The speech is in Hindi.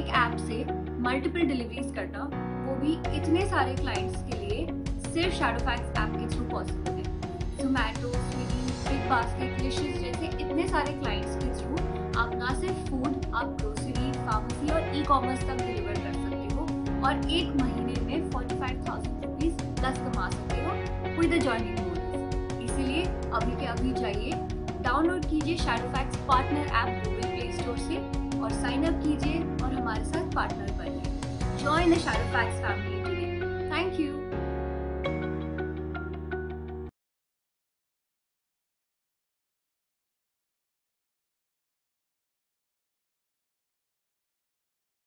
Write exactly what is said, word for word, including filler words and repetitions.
ऐप से मल्टीपल डिलीवरीज करना, वो भी इतने सारे क्लाइंट्स के लिए सिर्फ शैडोफैक्स ऐप के थ्रू पॉसिबल है। Zomato, Swiggy, Big Basket, Licious जैसे इतने सारे क्लाइंट्स के थ्रू आप ना सिर्फ फूड, आप ग्रोसरी, फार्मेसी और ई कॉमर्स तक डिलीवर कर सकते हो और एक महीने में forty five thousand rupees plus कमा सकते हो विद द जॉइनिंग बोनस। इसीलिए अभी के अभी जाइए, डाउनलोड कीजिए Shadowfax partner app Google Play Store से और साइन अप कीजिए और हमारे साथ पार्टनर बनिए। Join the Shadowfax family.